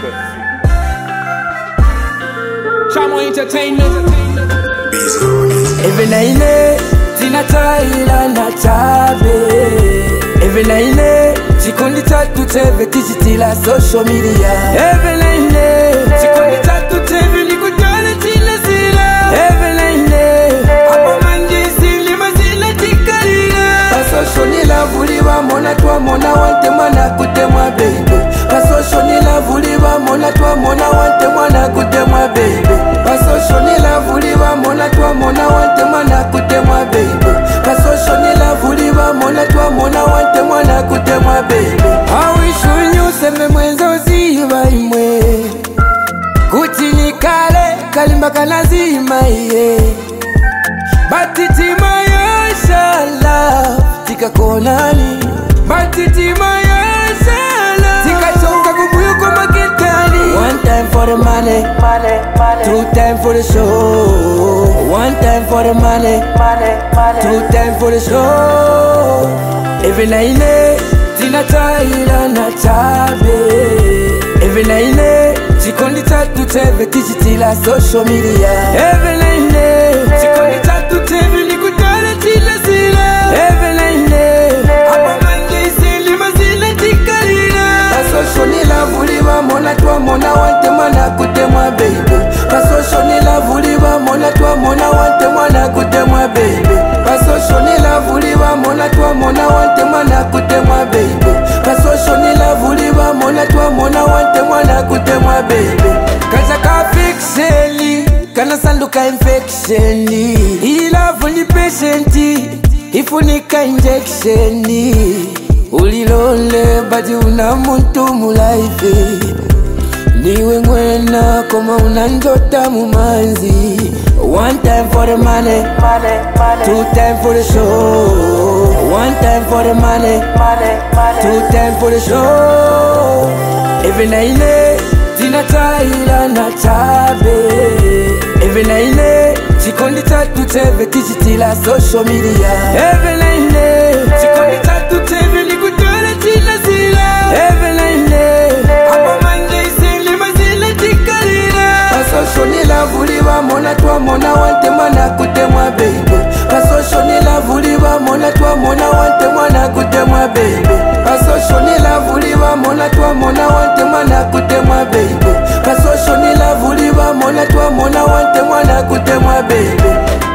Chamo Entertainment. Every night, Tina Tyler na tabe. Every night, chikondi tatu teve kijitila social media. Every night, chikondi tatu teve nikutana tina sila. Every night, hapo manjisi lima zila tikalila. Pasosho nila vuliwa mona tua mona wante mana kutemwa baby. Pasosho nila vuliwa mona tua mona wante mana kutemwa baby. Pasosho nila vuliwa mona tua mona wante mana kutemwa baby. Pasosho nila vuliwa mona tua mona wante mana kutemwa baby. I wish you knew seme mwenzo ziva imwe. Kuti nikale kalimba kanazima iye. Batitima ya shala tika konani. Batitima ya shala tika choka kubuyo kwa maketani. One time for the money, two time for the show. One time for the money, two time for the show. Every night, Tina Tyler na tabe. Every night, chikondi tatu teve kijitila social media. Every night, chikondi tatu teve nikutana tina sila. Every night, hapo manjisi lima zila tikalila. Pasosho nila vuliwa mona tua mona wante mana kutemwa baby. Pasosho nila vuliwa mona tua mona wante mana kutemwa baby. Pasosho nila vuliwa mona tua mona wante mana kutemwa baby. Pasosho nila vuliwa mona tua mona wante mana kutemwa baby. Kaza ka fixeli kana sanduka infectioni. Ila vundi patienti ifunika injectioni. Ulilole badi una muntu mulaife. Niwe mwena koma unanjota mumanzi. One time for the money, two time for the show. One time for the money, two time for the show. Every night, Tina Tyler na tabe. Every night, chikondi tatu teve kijitila social media. Every night, chikondi tatu teve nikutana tina sila. Every night, hapo manjisi lima zila tikalila. Pasosho nila vuliwa mona tua mona wante mana kutemwa baby. Pasosho nila vuliwa mona tua mona wante mana kutemwa baby. Pasosho nila vuliwa mona tua mona wante mana kutemwa baby. Pasosho nila vuliwa mona tua mona wante mana kutemwa baby.